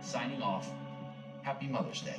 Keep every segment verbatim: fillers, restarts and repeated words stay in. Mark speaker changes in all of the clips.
Speaker 1: signing off. Happy Mother's Day.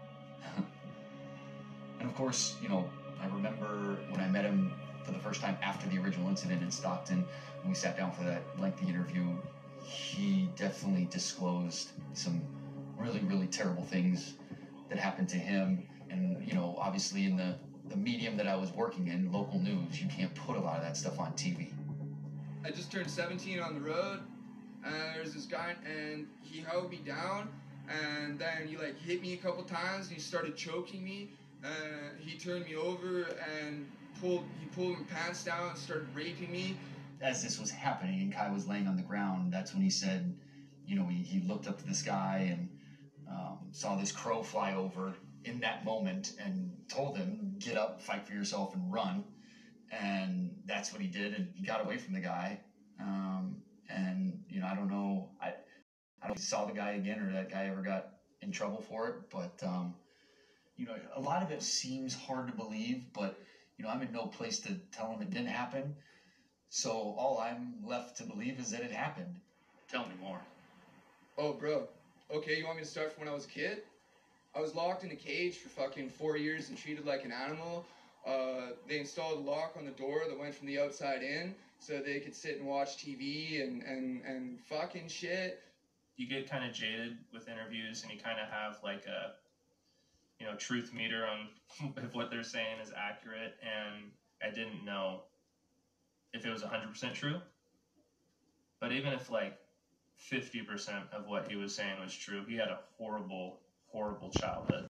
Speaker 1: And of course, you know, I remember when I met him for the first time after the original incident in Stockton, when we sat down for that lengthy interview, he definitely disclosed some really, really terrible things that happened to him. And, you know, obviously in the, the medium that I was working in, local news, you can't put a lot of that stuff on T V.
Speaker 2: I just turned seventeen on the road, and there's this guy, and he held me down, and then he, like, hit me a couple times, and he started choking me. Uh, he turned me over and pulled, he pulled my pants down and started raping me.
Speaker 1: As this was happening and Kai was laying on the ground, that's when he said, you know, he, he looked up to the sky and um, saw this crow fly over in that moment and told him, get up, fight for yourself, and run. And that's what he did, and he got away from the guy. Um, and, you know, I don't know, I, I don't know if he saw the guy again or that guy ever got in trouble for it, but, um, you know, a lot of it seems hard to believe, but, you know, I'm in no place to tell him it didn't happen. So all I'm left to believe is that it happened. Tell me more.
Speaker 2: Oh, bro. Okay, you want me to start from when I was a kid? I was locked in a cage for fucking four years and treated like an animal. Uh, they installed a lock on the door that went from the outside in so they could sit and watch T V and, and, and fucking shit.
Speaker 3: You get kind of jaded with interviews and you kind of have like a, you know, truth meter on if what they're saying is accurate, and I didn't know if it was one hundred percent true. But even if like fifty percent of what he was saying was true, he had a horrible, horrible childhood.